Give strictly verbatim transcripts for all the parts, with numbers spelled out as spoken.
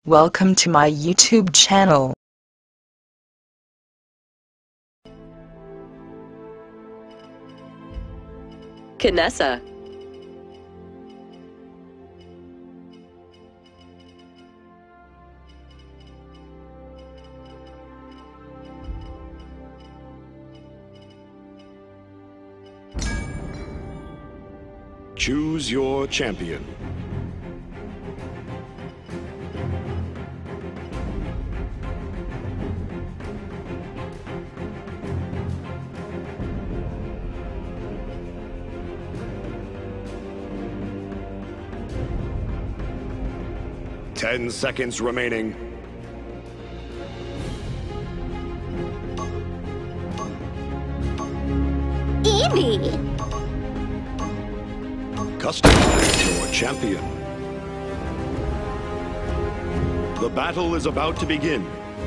Welcome to my YouTube channel. Kinessa. Choose your champion. Ten seconds remaining. Evie! Customize your champion. The battle is about to begin.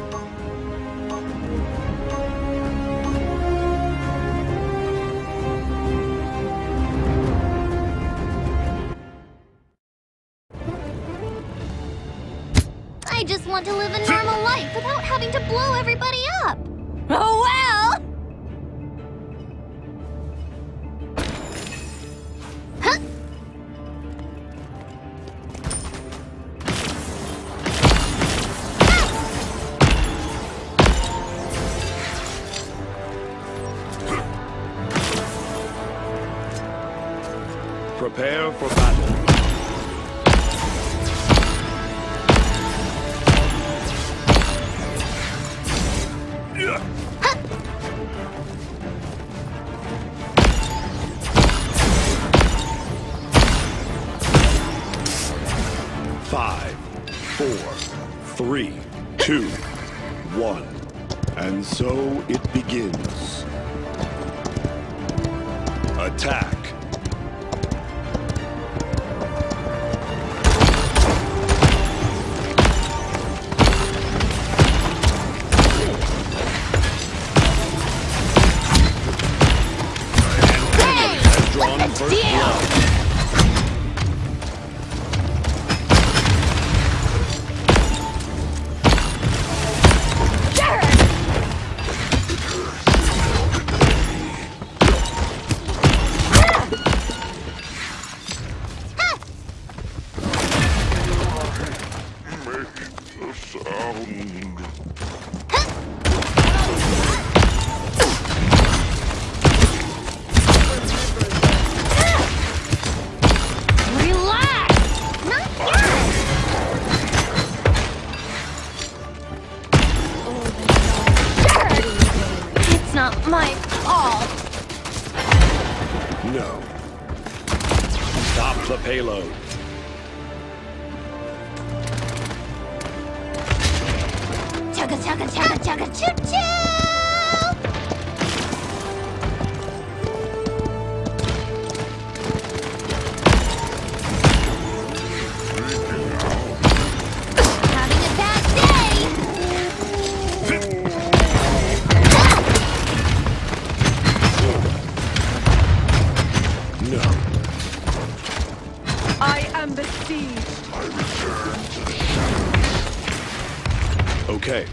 I just want to live a normal life without having to blow everybody up. Oh well! Huh? Prepare for battle. Five, four, three, two, one. And so it begins. Attack. My fault. No. Stop the payload. Chugga chugga chugga chugga choo choo! Having a bad day! No. I am besieged. I return to the shadows. Okay.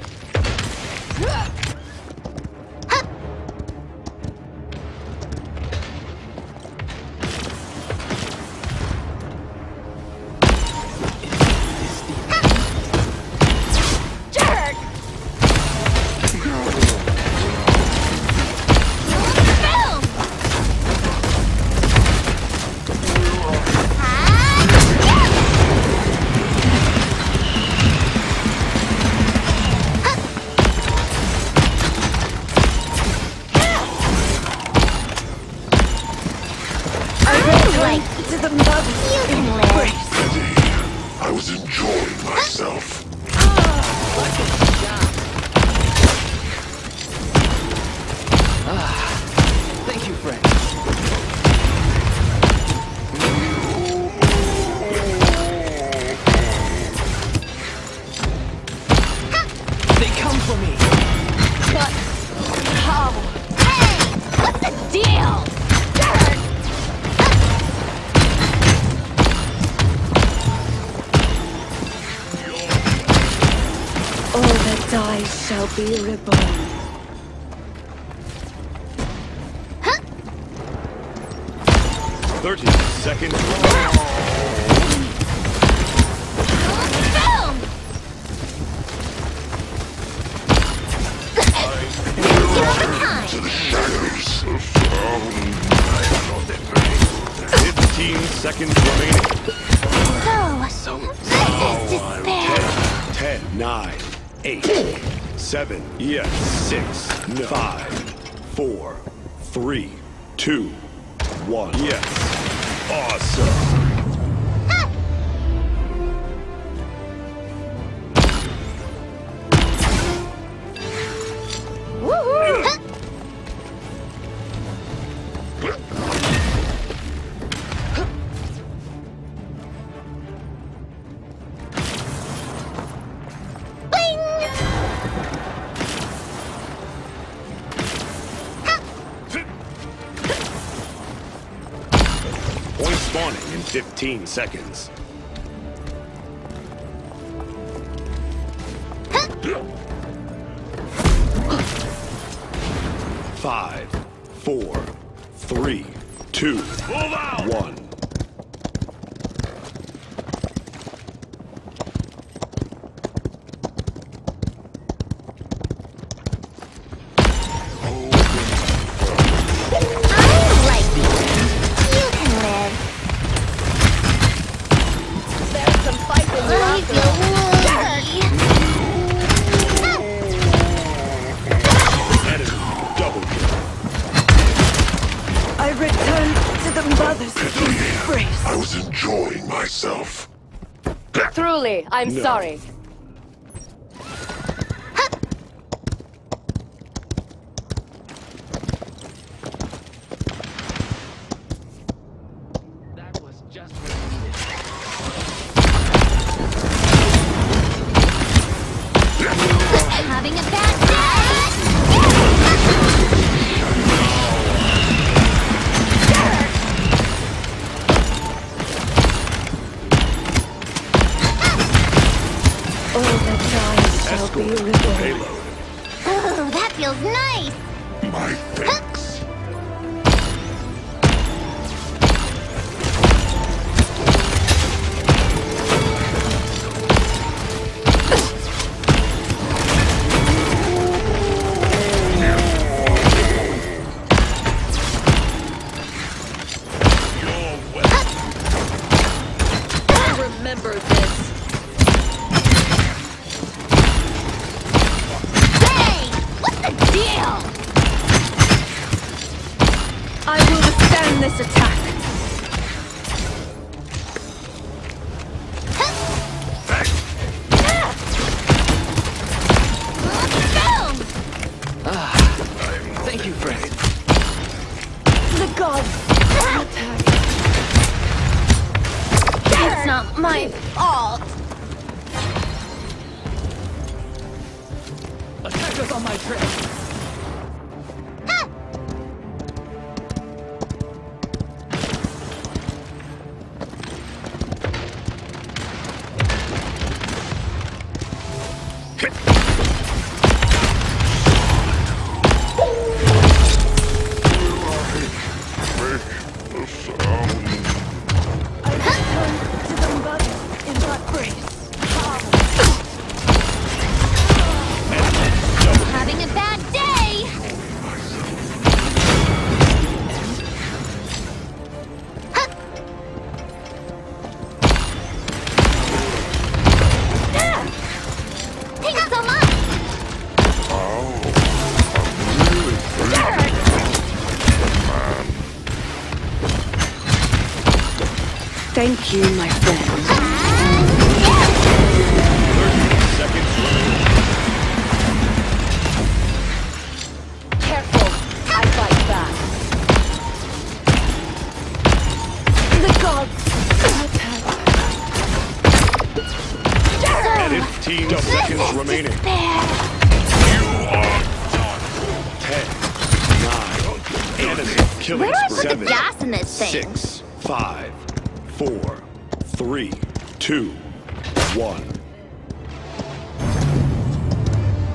To the mother. You can live. Eddie, I was enjoying myself. Ah, thank you, friend. They come for me. But how? Hey, what's the deal? Dirt! I shall be reborn. thirty seconds. Boom! To the shadows of found. fifteen seconds remaining. So, this is despair. ten, nine, eight, seven, yes, six, no, five, four, three, two, one, yes. Awesome. Point spawning in fifteen seconds. Five, four, three, two, one. I like you. You can live. There's some fight in your I feel lonely. Enemy double kill. I return to the mother's embrace. I was enjoying myself. Truly, I'm No. sorry. That was just what I needed. Having a bad day. All that dies shall be Escort reborn. payload. Oh, that feels nice. My thanks. Remember this. Hey, what's the deal? I will withstand this attack. Boom! Thank you, friend. The gods attack. It's not my fault. Attackers on my trail. Make the sound. I return to the mother's embrace. Having a bad day. Thanks so much. Oh, I'm really free. Thank you, my friend. Seconds remaining. Careful, I fight back. The gods attack. fifteen seconds remaining. Despair. ten, nine, enemy killing Where do I put spree. the gas in this thing? Six, five, four, three, two, one.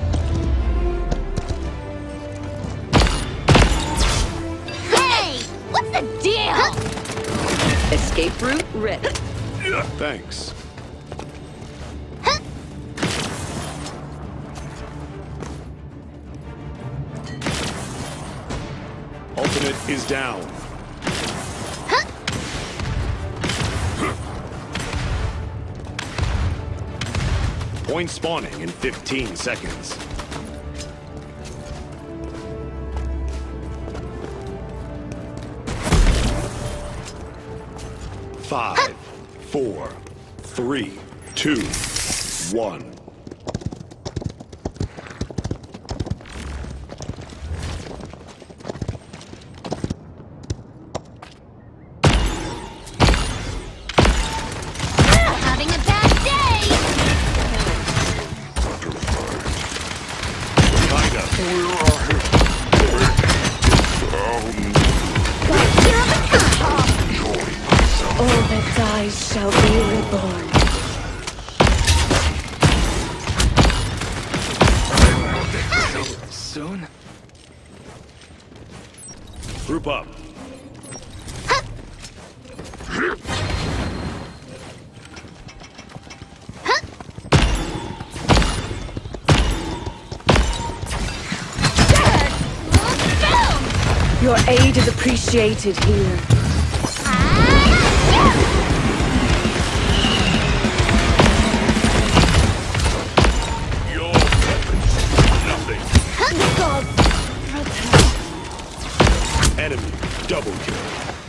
Escape route ready. Thanks. Ultimate is down. Point spawning in fifteen seconds. Five, four, three, two, one. Having a bad day! Kinda. All that dies shall be reborn. Soon? Group up. Your aid is appreciated here. Your weapons, nothing. God, Enemy double kill.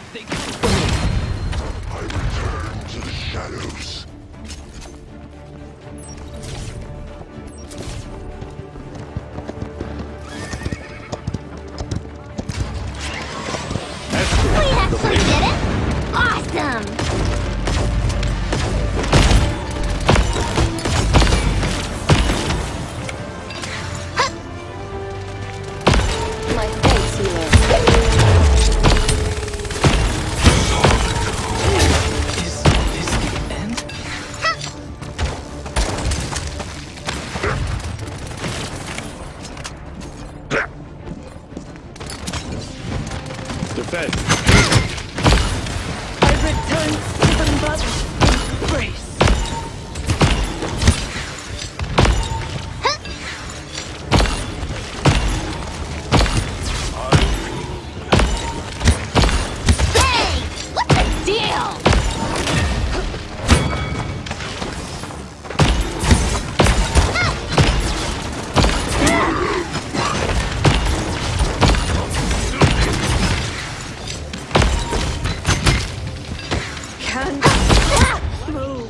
I return to the shadows. We actually did it! Awesome! my face healer. Is this the end? Defend. I return even but in grace. Hey! What's the deal? Can't move.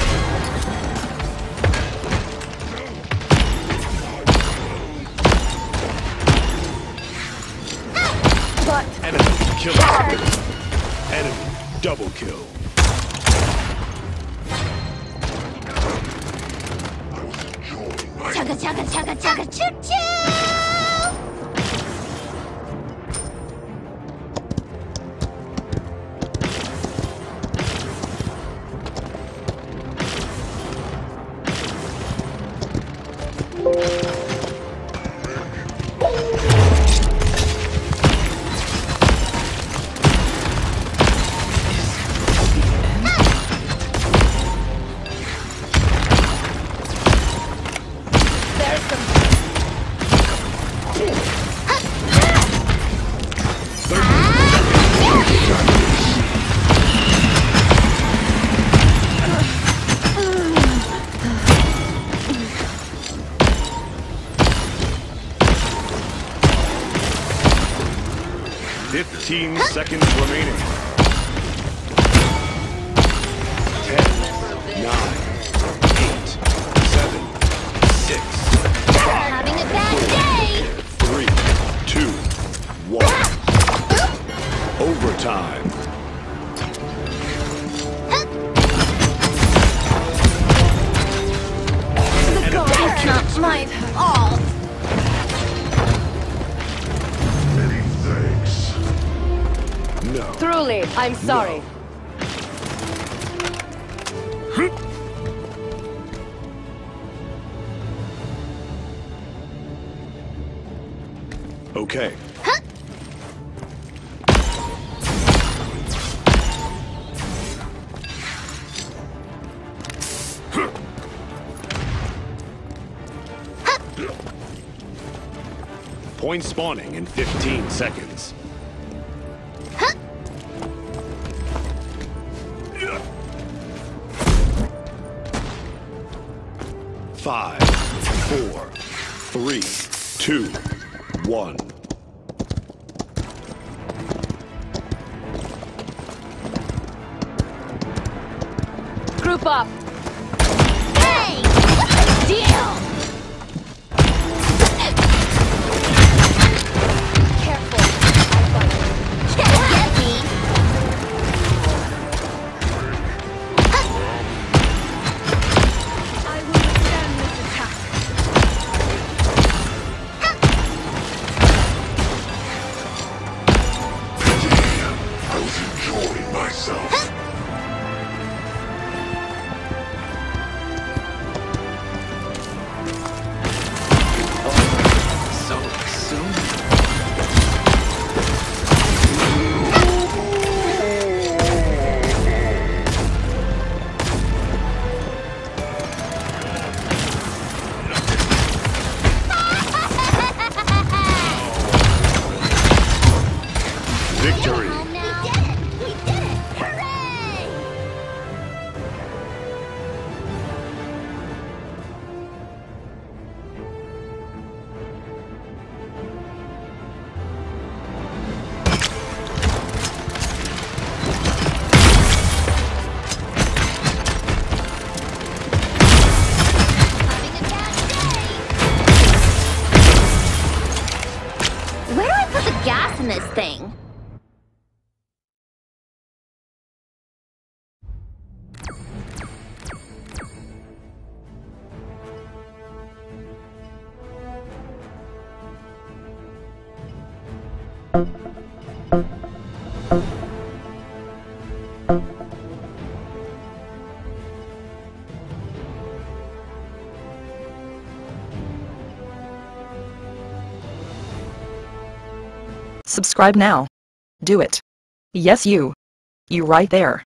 But Enemy kill. Enemy double kill. I was enjoying my Chugga chugga chugga chugga choo choo! there's some Fifteen seconds remaining. Ten, nine, eight, seven, six, five, Having a bad day! three, two, one. Overtime. It's not my fault! many thanks. No. Truly, I'm sorry. Okay. Point spawning in fifteen seconds. Five, four, three, two, one. Group up. Hey! What's the deal? Careful. I got you. Can't get me. I will withstand this attack. I was enjoying myself. So soon? Victory! Home now. We did it! We did it! Hooray! Having a bad day. Where do I put the gas in this thing? Subscribe now. Do it. Yes, you. You right there.